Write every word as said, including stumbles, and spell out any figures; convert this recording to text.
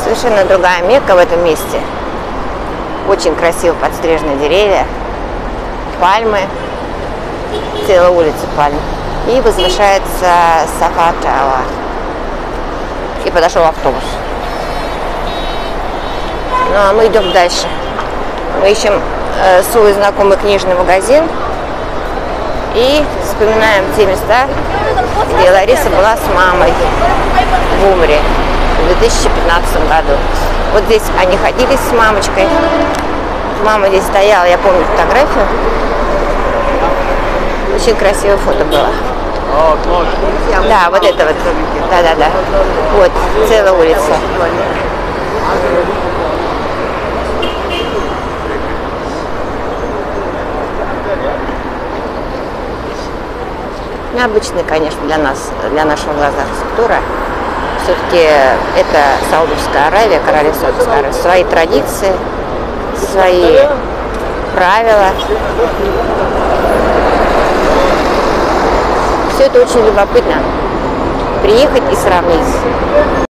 Совершенно другая Мекка в этом месте. Очень красиво подстрижены деревья, пальмы, целая улица пальм. И возвышается Сафа Тауэр. И подошел автобус. Ну а мы идем дальше. Мы ищем э, свой знакомый книжный магазин и вспоминаем те места, где Лариса была с мамой в Умре в две тысячи пятнадцатом году. Вот здесь они ходили с мамочкой. Мама здесь стояла, я помню фотографию. Очень красивое фото было. Да, вот это вот. Да-да-да. Вот, целая улица. Необычная, конечно, для нас, для нашего глаза структура. Все-таки это Саудовская Аравия, королевство Саудовской Аравии. Свои традиции, свои правила. Все это очень любопытно. Приехать и сравнить.